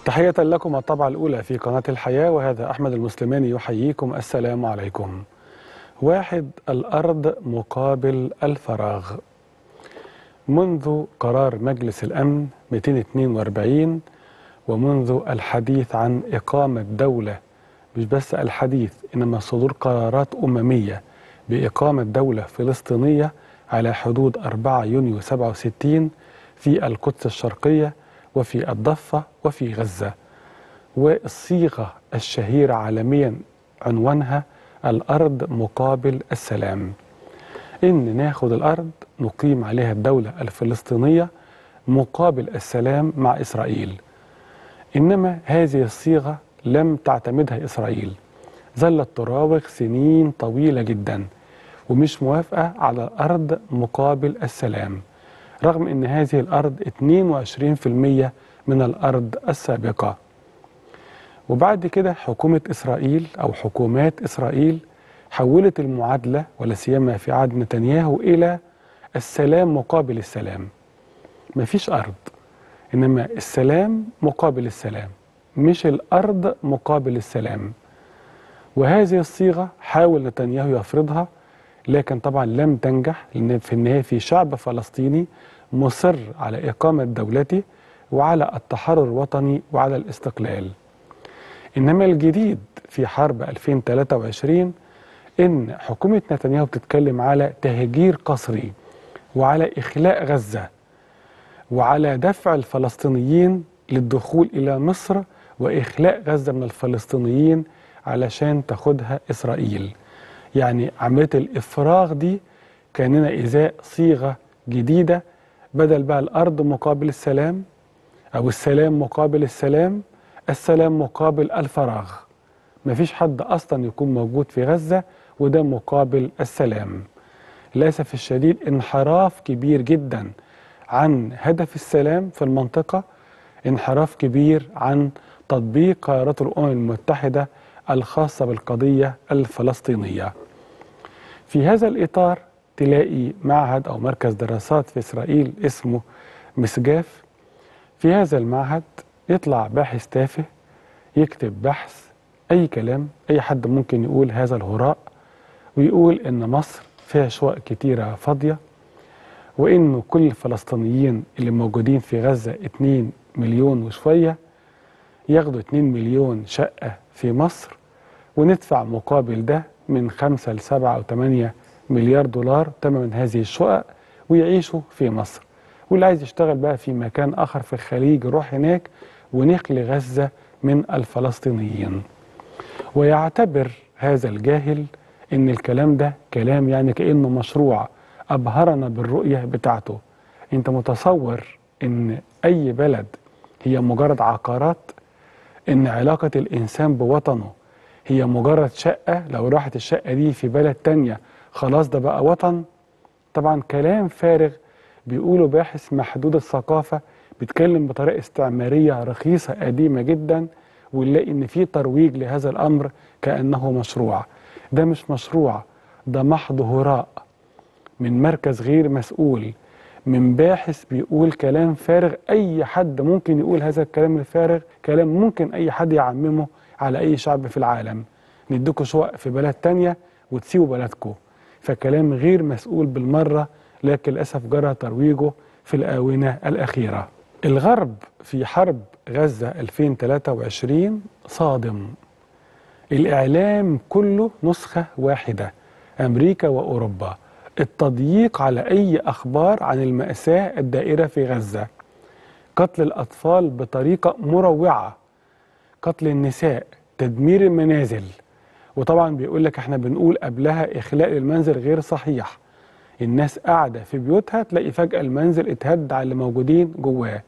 تحية لكم الطبعة الأولى في قناة الحياة، وهذا أحمد المسلماني يحييكم. السلام عليكم. واحد، الأرض مقابل الفراغ. منذ قرار مجلس الأمن 242 ومنذ الحديث عن إقامة دولة، مش بس الحديث إنما صدور قرارات أممية بإقامة دولة فلسطينية على حدود 4 يونيو 67 في القدس الشرقية وفي الضفة وفي غزة، والصيغة الشهيرة عالميا عنوانها الأرض مقابل السلام. إن ناخد الأرض نقيم عليها الدولة الفلسطينية مقابل السلام مع إسرائيل. إنما هذه الصيغة لم تعتمدها إسرائيل، ظلت تراوغ سنين طويلة جدا ومش موافقة على الأرض مقابل السلام، رغم أن هذه الأرض 22% من الأرض السابقة. وبعد كده حكومة إسرائيل أو حكومات إسرائيل حولت المعادلة ولا سيما في عهد نتنياهو إلى السلام مقابل السلام. مفيش أرض، إنما السلام مقابل السلام، مش الأرض مقابل السلام. وهذه الصيغة حاول نتنياهو يفرضها، لكن طبعا لم تنجح، لأن في النهاية في شعب فلسطيني مصر على إقامة دولته وعلى التحرر الوطني وعلى الاستقلال. إنما الجديد في حرب 2023 إن حكومة نتنياهو بتتكلم على تهجير قسري وعلى إخلاء غزة وعلى دفع الفلسطينيين للدخول إلى مصر وإخلاء غزة من الفلسطينيين علشان تاخدها إسرائيل. يعني عملية الإفراغ دي كاننا إزاء صيغة جديدة، بدل بقى الأرض مقابل السلام أو السلام مقابل السلام، السلام مقابل الفراغ. مفيش حد أصلا يكون موجود في غزة وده مقابل السلام. للأسف الشديد انحراف كبير جدا عن هدف السلام في المنطقة، انحراف كبير عن تطبيق قرارات الأمم المتحدة الخاصة بالقضية الفلسطينية. في هذا الإطار تلاقي معهد أو مركز دراسات في إسرائيل اسمه مسجاف. في هذا المعهد يطلع باحث تافه يكتب بحث أي كلام، أي حد ممكن يقول هذا الهراء، ويقول إن مصر فيها شقق كتيرة فاضية، وإنه كل الفلسطينيين اللي موجودين في غزة 2 مليون وشوية ياخدوا 2 مليون شقة في مصر، وندفع مقابل ده من 5 ل 7 أو 8 مليار دولار ثمن هذه الشقق ويعيشوا في مصر. واللي عايز يشتغل بقى في مكان آخر في الخليج يروح هناك ونخلي غزة من الفلسطينيين. ويعتبر هذا الجاهل إن الكلام ده كلام يعني كأنه مشروع، أبهرنا بالرؤية بتاعته. أنت متصور إن أي بلد هي مجرد عقارات؟ إن علاقة الإنسان بوطنه هي مجرد شقة، لو راحت الشقة دي في بلد تانية خلاص ده بقى وطن؟ طبعا كلام فارغ بيقوله باحث محدود الثقافة بيتكلم بطريقة استعمارية رخيصة قديمة جدا، ونلاقي إن في ترويج لهذا الأمر كأنه مشروع. ده مش مشروع، ده محض هراء من مركز غير مسؤول، من باحث بيقول كلام فارغ. أي حد ممكن يقول هذا الكلام الفارغ، كلام ممكن أي حد يعممه على أي شعب في العالم. نديكوا شقق في بلد تانية وتسيبوا بلدكم، فكلام غير مسؤول بالمرة، لكن للأسف جرى ترويجه في الآونة الأخيرة. الغرب في حرب غزة 2023 صادم. الإعلام كله نسخة واحدة، أمريكا وأوروبا، التضييق على أي أخبار عن المأساة الدائرة في غزة، قتل الأطفال بطريقة مروعة، قتل النساء، تدمير المنازل. وطبعا بيقول لك احنا بنقول قبلها إخلاء المنزل غير صحيح. الناس قاعدة في بيوتها تلاقي فجأة المنزل اتهد على اللي موجودين جواه.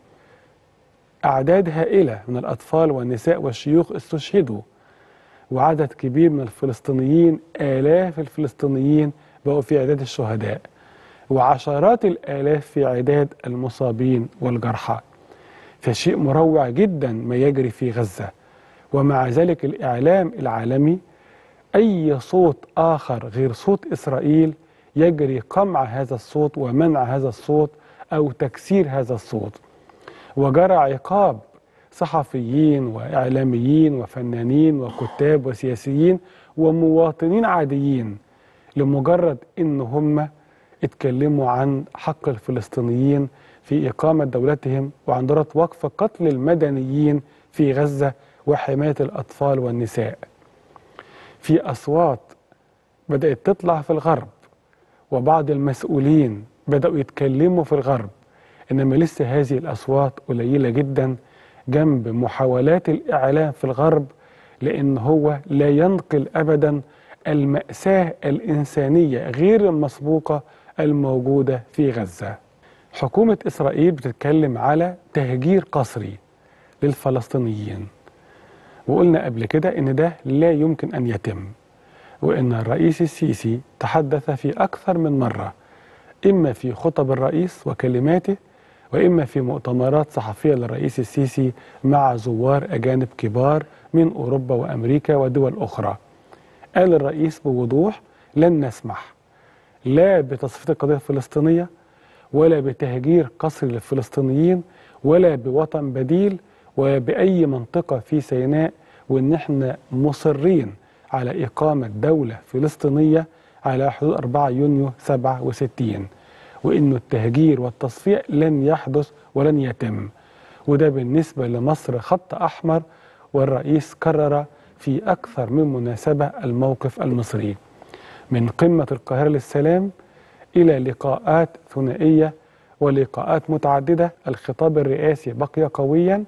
أعداد هائلة من الأطفال والنساء والشيوخ استشهدوا، وعدد كبير من الفلسطينيين، آلاف الفلسطينيين بقوا في عداد الشهداء، وعشرات الآلاف في عداد المصابين والجرحى. فشيء مروع جدا ما يجري في غزة. ومع ذلك الإعلام العالمي أي صوت آخر غير صوت إسرائيل يجري قمع هذا الصوت ومنع هذا الصوت أو تكسير هذا الصوت. وجرى عقاب صحفيين وإعلاميين وفنانين وكتاب وسياسيين ومواطنين عاديين لمجرد إن هم اتكلموا عن حق الفلسطينيين في إقامة دولتهم وعن ضرورة وقف قتل المدنيين في غزة وحماية الأطفال والنساء. في أصوات بدأت تطلع في الغرب وبعض المسؤولين بدأوا يتكلموا في الغرب، إنما لسه هذه الأصوات قليلة جدا جنب محاولات الإعلام في الغرب، لأن هو لا ينقل أبدا المأساة الإنسانية غير المسبوقة الموجودة في غزة. حكومة إسرائيل بتتكلم على تهجير قسري للفلسطينيين، وقلنا قبل كده إن ده لا يمكن أن يتم، وإن الرئيس السيسي تحدث في أكثر من مرة، إما في خطب الرئيس وكلماته وإما في مؤتمرات صحفية للرئيس السيسي مع زوار أجانب كبار من أوروبا وأمريكا ودول أخرى. قال الرئيس بوضوح: لن نسمح لا بتصفية القضية الفلسطينية ولا بتهجير قسري للفلسطينيين ولا بوطن بديل وبأي منطقة في سيناء، وإن احنا مصرين على إقامة دولة فلسطينية على حدود 4 يونيو 67، وإنه التهجير والتصفية لن يحدث ولن يتم. وده بالنسبة لمصر خط أحمر، والرئيس كرر في أكثر من مناسبة الموقف المصري، من قمة القاهرة للسلام إلى لقاءات ثنائية ولقاءات متعددة. الخطاب الرئاسي بقي قويا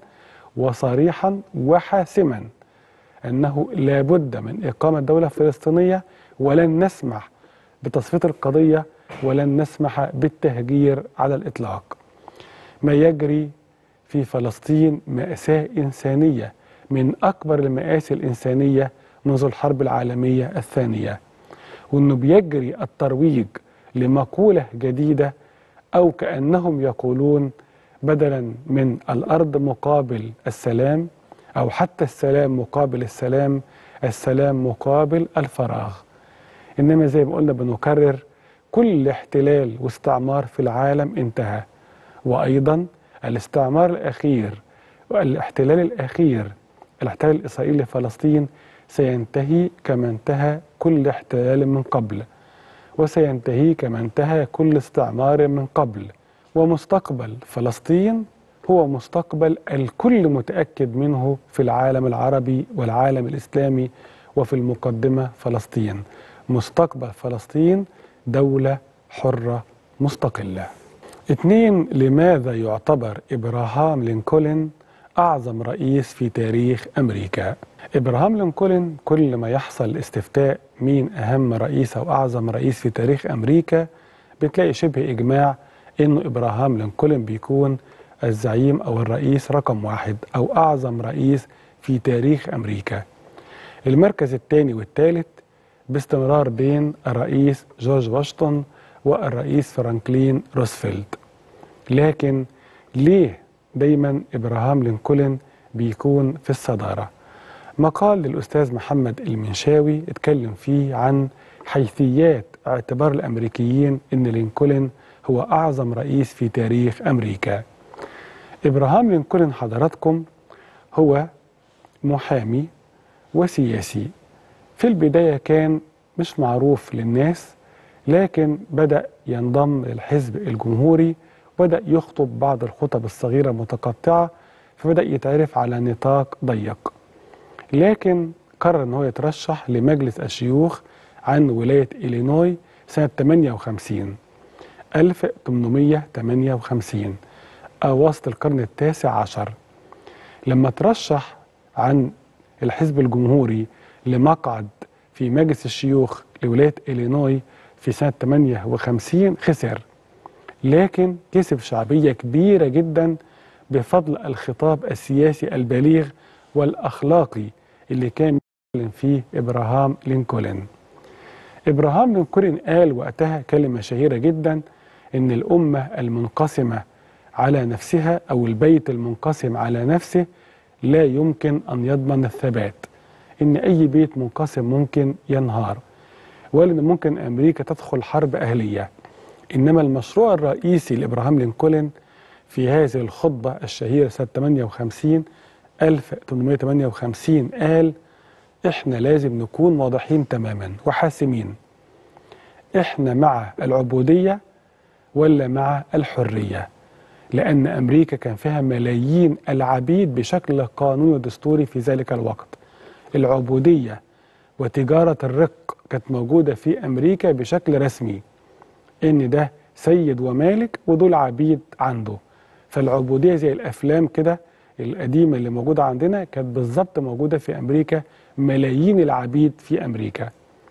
وصريحا وحاسما أنه لا بد من إقامة دولة فلسطينية، ولن نسمح بتصفية القضية ولن نسمح بالتهجير على الإطلاق. ما يجري في فلسطين مأساة إنسانية من أكبر المآسي الإنسانية منذ الحرب العالمية الثانية، وأنه بيجري الترويج لمقولة جديدة، أو كأنهم يقولون بدلا من الأرض مقابل السلام أو حتى السلام مقابل السلام، السلام مقابل الفراغ. إنما زي ما قلنا بنكرر، كل احتلال واستعمار في العالم انتهى، وأيضا الاستعمار الأخير والاحتلال الأخير الاحتلال الإسرائيلي لفلسطين سينتهي كما انتهى كل احتلال من قبل، وسينتهي كما انتهى كل استعمار من قبل. ومستقبل فلسطين هو مستقبل الكل متأكد منه في العالم العربي والعالم الإسلامي، وفي المقدمة فلسطين. مستقبل فلسطين دولة حرة مستقلة. 2. لماذا يعتبر إبراهام لينكولن أعظم رئيس في تاريخ أمريكا؟ إبراهام لينكولن كل ما يحصل استفتاء مين أهم رئيس أو أعظم رئيس في تاريخ أمريكا بتلاقي شبه إجماع إنه إبراهام لينكولن بيكون الزعيم أو الرئيس رقم 1 أو أعظم رئيس في تاريخ أمريكا. المركز الثاني والثالث باستمرار بين الرئيس جورج واشنطن والرئيس فرانكلين روزفلت. لكن ليه دايما إبراهام لينكولن بيكون في الصدارة؟ مقال للأستاذ محمد المنشاوي اتكلم فيه عن حيثيات اعتبار الأمريكيين إن لينكولن هو أعظم رئيس في تاريخ أمريكا. إبراهام لينكولن حضراتكم هو محامي وسياسي. في البداية كان مش معروف للناس، لكن بدأ ينضم للحزب الجمهوري، بدأ يخطب بعض الخطب الصغيرة المتقطعة، فبدأ يتعرف على نطاق ضيق. لكن قرر أنه يترشح لمجلس الشيوخ عن ولاية إلينوي سنة 1858 أواسط القرن التاسع عشر. لما ترشح عن الحزب الجمهوري لمقعد في مجلس الشيوخ لولاية إلينوي في سنة 58 خسر، لكن كسب شعبية كبيرة جدا بفضل الخطاب السياسي البليغ والأخلاقي اللي كان يتكلم فيه إبراهام لينكولن. إبراهام لينكولن قال وقتها كلمة شهيرة جدا، إن الأمة المنقسمة على نفسها أو البيت المنقسم على نفسه لا يمكن أن يضمن الثبات، إن أي بيت منقسم ممكن ينهار، ولا إن ممكن أمريكا تدخل حرب أهلية. إنما المشروع الرئيسي لإبراهام لينكولن في هذه الخطبة الشهيرة سنة 58 1858 قال احنا لازم نكون واضحين تماما وحاسمين، احنا مع العبودية ولا مع الحرية؟ لأن أمريكا كان فيها ملايين العبيد بشكل قانوني ودستوري في ذلك الوقت. العبودية وتجارة الرق كانت موجودة في أمريكا بشكل رسمي، إن ده سيد ومالك ودول عبيد عنده. فالعبودية زي الأفلام كده القديمة اللي موجودة عندنا كانت بالظبط موجودة في أمريكا، ملايين العبيد في أمريكا.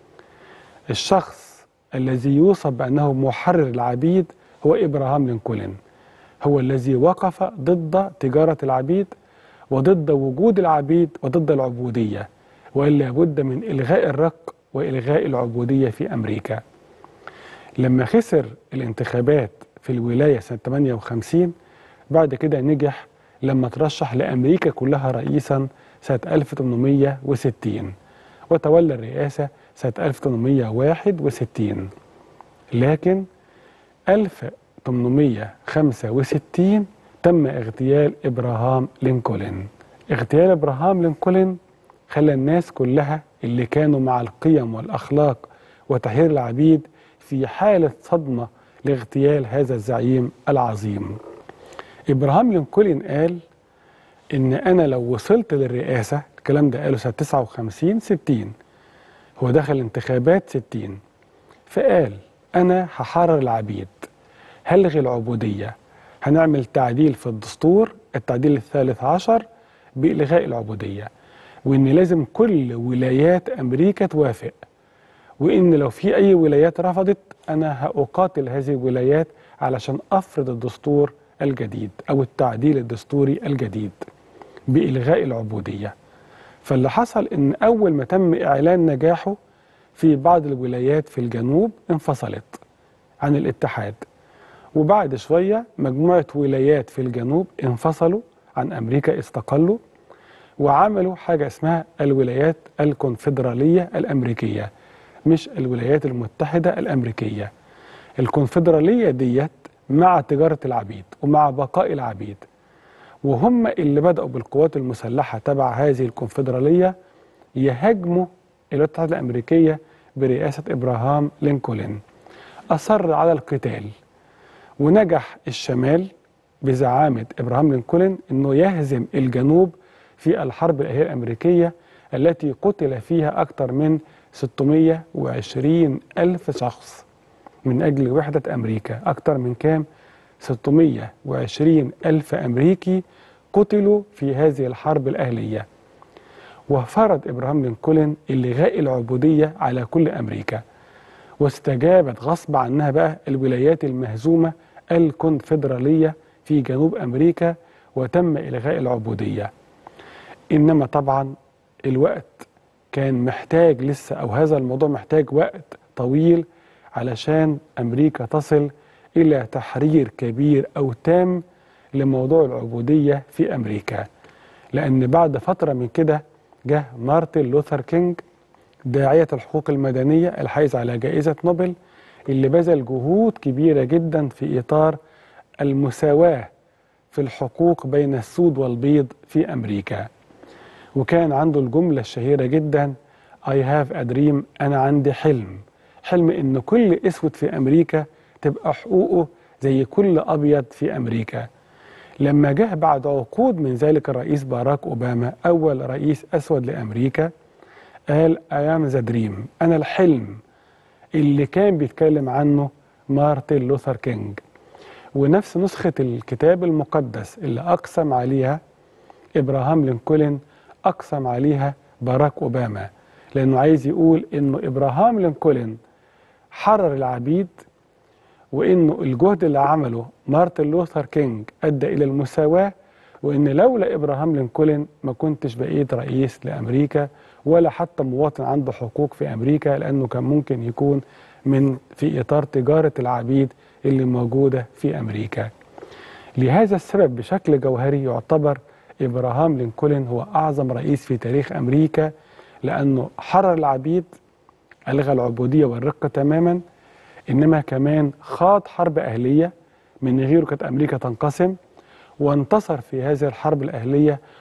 الشخص الذي يوصف بأنه محرر العبيد هو إبراهام لينكولن، هو الذي وقف ضد تجارة العبيد وضد وجود العبيد وضد العبودية، وإلا بد من إلغاء الرق وإلغاء العبودية في أمريكا. لما خسر الانتخابات في الولاية سنة 58 بعد كده نجح لما ترشح لأمريكا كلها رئيسا سنة 1860 وتولى الرئاسة سنة 1861. لكن 1865 تم اغتيال إبراهام لينكولن. اغتيال إبراهام لينكولن خلى الناس كلها اللي كانوا مع القيم والأخلاق وتحرير العبيد في حالة صدمة لاغتيال هذا الزعيم العظيم. إبراهام لينكولن قال إن أنا لو وصلت للرئاسة، الكلام ده قاله سنة 59 60، هو دخل انتخابات 60، فقال أنا هحرر العبيد، هلغي العبودية، هنعمل تعديل في الدستور، التعديل الثالث عشر بإلغاء العبودية، وإن لازم كل ولايات أمريكا توافق، وإن لو في أي ولايات رفضت أنا هأقاتل هذه الولايات علشان أفرض الدستور الجديد أو التعديل الدستوري الجديد بإلغاء العبودية. فاللي حصل إن أول ما تم إعلان نجاحه في بعض الولايات في الجنوب انفصلت عن الاتحاد، وبعد شوية مجموعة ولايات في الجنوب انفصلوا عن أمريكا، استقلوا وعملوا حاجة اسمها الولايات الكونفدرالية الأمريكية، مش الولايات المتحدة الأمريكية. الكونفدرالية ديت مع تجارة العبيد ومع بقاء العبيد، وهم اللي بدأوا بالقوات المسلحة تبع هذه الكونفدرالية يهاجموا الولايات المتحدة الأمريكية برئاسة إبراهام لينكولن. أصر على القتال، ونجح الشمال بزعامة إبراهام لينكولن أنه يهزم الجنوب في الحرب الأهلية الأمريكية التي قتل فيها أكثر من 620 ألف شخص من أجل وحدة أمريكا. أكثر من كام؟ 620 ألف أمريكي قتلوا في هذه الحرب الأهلية. وفرض إبراهام لينكولن إلغاء العبودية على كل أمريكا، واستجابت غصب عنها بقى الولايات المهزومة الكونفدرالية في جنوب أمريكا وتم إلغاء العبودية. إنما طبعا الوقت كان محتاج لسه، أو هذا الموضوع محتاج وقت طويل علشان أمريكا تصل إلى تحرير كبير أو تام لموضوع العبودية في أمريكا. لأن بعد فترة من كده جه مارتن لوثر كينج داعية الحقوق المدنية الحائز على جائزة نوبل، اللي بذل جهود كبيرة جدا في إطار المساواة في الحقوق بين السود والبيض في أمريكا. وكان عنده الجملة الشهيرة جدا I have a dream، أنا عندي حلم إن كل أسود في أمريكا تبقى حقوقه زي كل أبيض في أمريكا. لما جه بعد عقود من ذلك الرئيس باراك أوباما أول رئيس أسود لأمريكا قال I am the dream، أنا الحلم اللي كان بيتكلم عنه مارتن لوثر كينج. ونفس نسخة الكتاب المقدس اللي أقسم عليها إبراهام لينكولن أقسم عليها باراك أوباما، لأنه عايز يقول إنه إبراهام لينكولن حرر العبيد، وإنه الجهد اللي عمله مارتن لوثر كينج أدى إلى المساواة، وإن لولا إبراهام لينكولن ما كنتش بقيت رئيس لأمريكا ولا حتى مواطن عنده حقوق في أمريكا، لأنه كان ممكن يكون في إطار تجارة العبيد اللي موجودة في أمريكا. لهذا السبب بشكل جوهري يعتبر إبراهام لينكولن هو أعظم رئيس في تاريخ أمريكا، لأنه حرر العبيد، ألغى العبودية والرق تماما، إنما كمان خاض حرب أهلية من غيره كانت أمريكا تنقسم، وانتصر في هذه الحرب الأهلية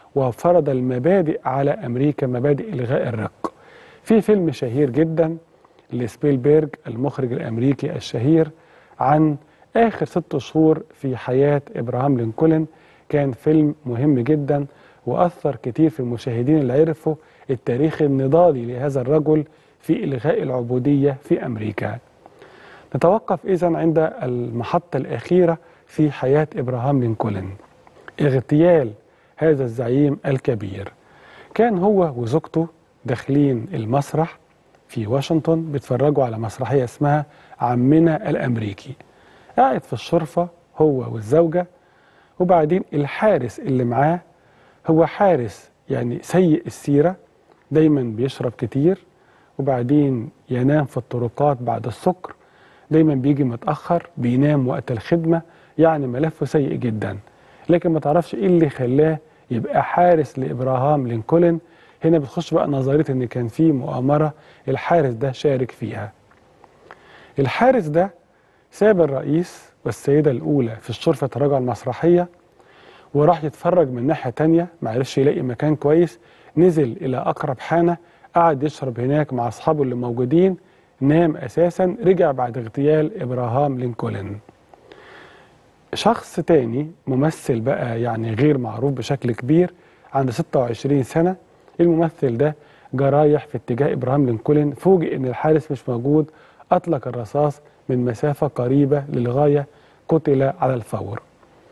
وفرض المبادئ على أمريكا، مبادئ إلغاء الرق. في فيلم شهير جدا لسبيلبرج المخرج الأمريكي الشهير عن آخر 6 شهور في حياة إبراهام لينكولن، كان فيلم مهم جدا وأثر كتير في المشاهدين اللي عرفوا التاريخ النضالي لهذا الرجل في إلغاء العبودية في أمريكا. نتوقف إذن عند المحطة الأخيرة في حياة إبراهام لينكولن، اغتيال هذا الزعيم الكبير. كان هو وزوجته داخلين المسرح في واشنطن بيتفرجوا على مسرحية اسمها عمنا الأمريكي. قاعد في الشرفة هو والزوجة، وبعدين الحارس اللي معاه هو حارس يعني سيء السيرة، دايما بيشرب كتير، وبعدين ينام في الطرقات بعد السكر، دايما بيجي متأخر، بينام وقت الخدمة، يعني ملفه سيء جدا. لكن ما تعرفش ايه اللي خلاه يبقى حارس لإبراهام لينكولن. هنا بتخش بقى نظرية ان كان في مؤامرة الحارس ده شارك فيها. الحارس ده ساب الرئيس والسيدة الأولى في الشرفة تراجع المسرحية وراح يتفرج من ناحية تانية، معرفش يلاقي مكان كويس، نزل إلى أقرب حانة، قعد يشرب هناك مع أصحابه اللي موجودين، نام أساسا، رجع بعد اغتيال إبراهام لينكولن. شخص تاني ممثل بقى يعني غير معروف بشكل كبير، عنده 26 سنة، الممثل ده جه رايح في اتجاه إبراهام لينكولن، فوجئ إن الحارس مش موجود، أطلق الرصاص من مسافة قريبة للغاية، قتل على الفور.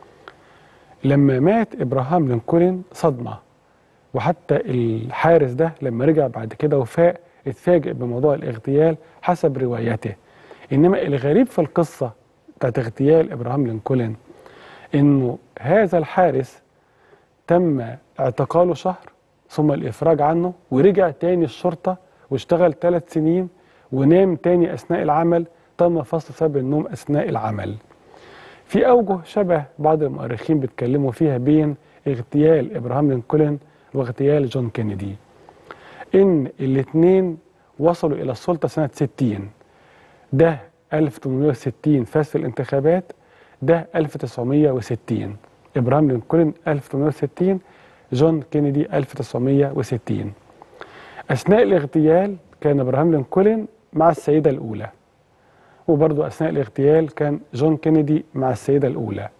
لما مات إبراهام لينكولن صدمة، وحتى الحارس ده لما رجع بعد كده وفاق اتفاجئ بموضوع الاغتيال حسب روايته. إنما الغريب في القصة بتاعت اغتيال إبراهام لينكولن إنه هذا الحارس تم اعتقاله شهر ثم الإفراج عنه، ورجع تاني الشرطة واشتغل 3 سنين، ونام تاني أثناء العمل، تم فصل سبب النوم أثناء العمل. في أوجه شبه بعض المؤرخين بيتكلموا فيها بين اغتيال إبراهام لينكولن واغتيال جون كينيدي، إن الاثنين وصلوا إلى السلطة سنة 60. ده 1860 فاز في الانتخابات، ده 1960. إبراهام لينكولن 1860، جون كينيدي 1960. أثناء الاغتيال كان إبراهام لينكولن مع السيدة الأولى، وبرضه أثناء الاغتيال كان جون كينيدي مع السيدة الأولى.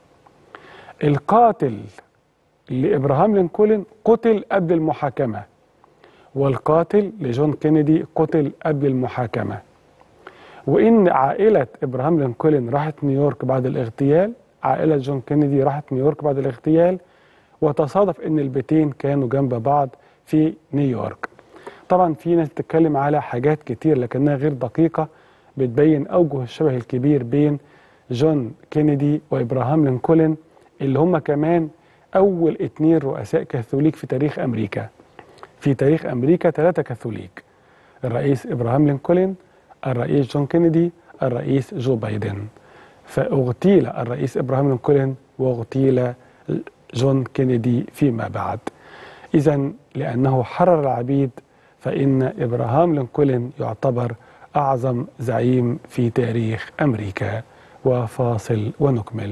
القاتل لإبراهام لينكولن قتل قبل المحاكمة، والقاتل لجون كينيدي قتل قبل المحاكمة. وإن عائلة إبراهام لينكولن راحت نيويورك بعد الاغتيال، عائلة جون كينيدي راحت نيويورك بعد الاغتيال، وتصادف إن البيتين كانوا جنب بعض في نيويورك. طبعا في ناس بتتكلم على حاجات كتير لكنها غير دقيقة، بتبين أوجه الشبه الكبير بين جون كينيدي وإبراهام لينكولن، اللي هم كمان أول 2 رؤساء كاثوليك في تاريخ أمريكا. في تاريخ أمريكا 3 كاثوليك: الرئيس إبراهام لينكولن، الرئيس جون كينيدي، الرئيس جو بايدن. فاغتيل الرئيس إبراهام لينكولن واغتيل جون كينيدي فيما بعد. إذن لأنه حرر العبيد فإن إبراهام لينكولن يعتبر أعظم زعيم في تاريخ أمريكا. وفاصل ونكمل.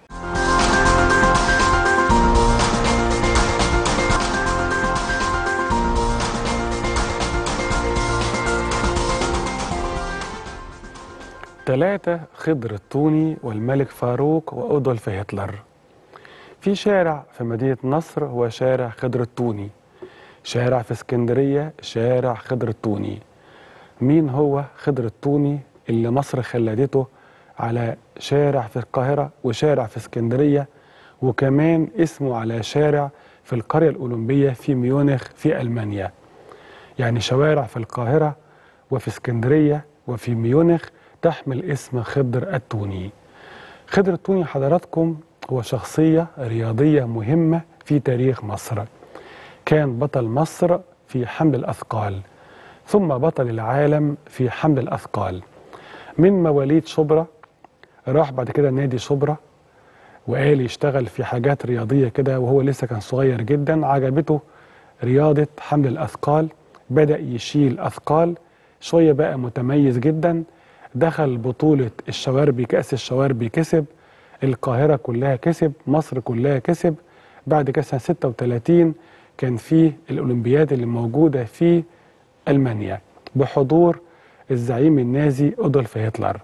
ثلاثة: خضر الطوني والملك فاروق وأدولف هتلر. في شارع في مدينة نصر هو شارع خضر الطوني، شارع في اسكندرية شارع خضر الطوني. مين هو خضر الطوني اللي مصر خلدته على شارع في القاهرة وشارع في اسكندرية، وكمان اسمه على شارع في القرية الأولمبية في ميونخ في ألمانيا؟ يعني شوارع في القاهرة وفي اسكندرية وفي ميونخ تحمل اسم خضر الطوني. خضر الطوني حضراتكم هو شخصية رياضية مهمة في تاريخ مصر، كان بطل مصر في حمل الأثقال، ثم بطل العالم في حمل الأثقال. من مواليد شبرا، راح بعد كده نادي شبرا وقال يشتغل في حاجات رياضية كده وهو لسه كان صغير جدا، عجبته رياضة حمل الأثقال، بدأ يشيل أثقال شوية، بقى متميز جدا، دخل بطولة الشواربي، كأس الشواربي كسب، القاهرة كلها كسب، مصر كلها كسب. بعد كده سنة 36 كان فيه الأولمبياد اللي موجودة في ألمانيا بحضور الزعيم النازي أدولف هتلر،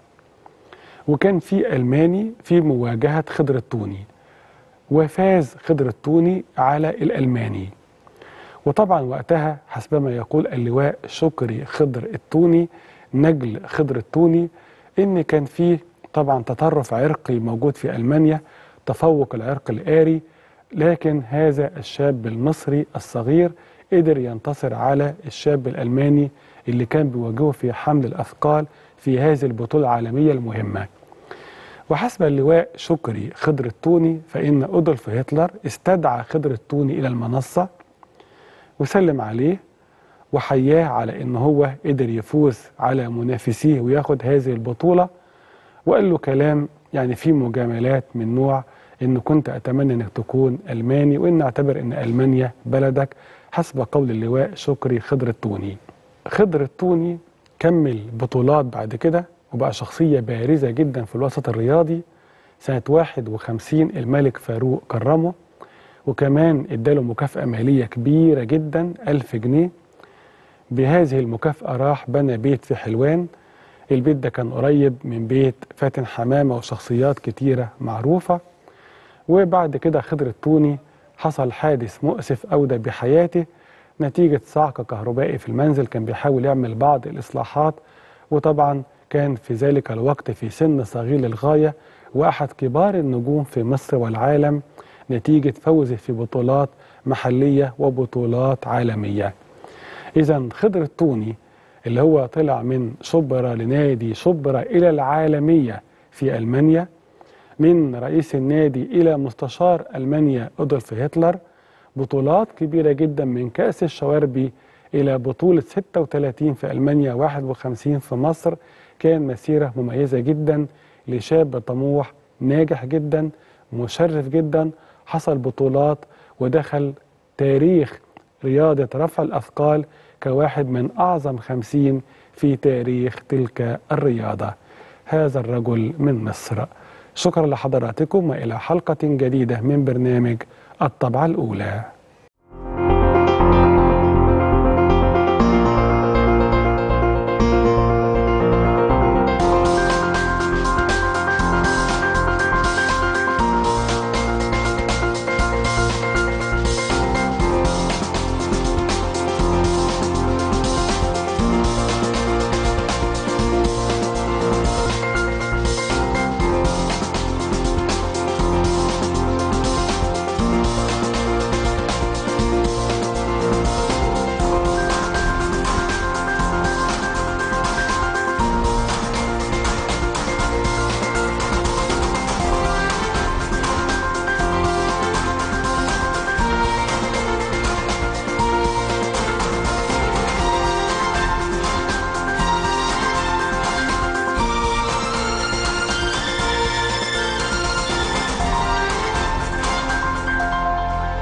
وكان في ألماني في مواجهة خضر التوني، وفاز خضر التوني على الألماني. وطبعا وقتها حسبما يقول اللواء شكري خضر التوني نجل خضر التوني إن كان فيه طبعا تطرف عرقي موجود في ألمانيا، تفوق العرق الآري، لكن هذا الشاب المصري الصغير قدر ينتصر على الشاب الألماني اللي كان بيواجهه في حمل الأثقال في هذه البطولة العالمية المهمة. وحسب اللواء شكري خضر التوني فإن أدولف هتلر استدعى خضر التوني إلى المنصة وسلم عليه وحياه على إن هو قدر يفوز على منافسيه وياخد هذه البطولة، وقال له كلام يعني فيه مجاملات من نوع إن كنت أتمنى إنك تكون ألماني، وإن أعتبر إن ألمانيا بلدك، حسب قول اللواء شكري خضر التوني. خضر التوني كمل بطولات بعد كده وبقى شخصية بارزة جدا في الوسط الرياضي. سنة 51 الملك فاروق كرمه، وكمان اداله مكافأة مالية كبيرة جدا 1000 جنيه. بهذه المكافأة راح بنى بيت في حلوان، البيت ده كان قريب من بيت فاتن حمامة وشخصيات كتيرة معروفة. وبعد كده خضر التوني حصل حادث مؤسف أودى بحياته نتيجة صعق كهربائي في المنزل، كان بيحاول يعمل بعض الإصلاحات، وطبعا كان في ذلك الوقت في سن صغير للغاية وأحد كبار النجوم في مصر والعالم، نتيجة فوزه في بطولات محلية وبطولات عالمية. إذا خضر التوني اللي هو طلع من شبرا لنادي شبرا إلى العالمية في ألمانيا، من رئيس النادي إلى مستشار ألمانيا أدولف هتلر، بطولات كبيرة جدا من كأس الشواربي إلى بطولة 36 في ألمانيا 51 في مصر. كان مسيرة مميزة جدا لشاب طموح ناجح جدا مشرف جدا، حصل بطولات ودخل تاريخ رياضة رفع الأثقال كواحد من أعظم 50 في تاريخ تلك الرياضة. هذا الرجل من مصر. شكرا لحضراتكم وإلى حلقة جديدة من برنامج الطبعة الأولى.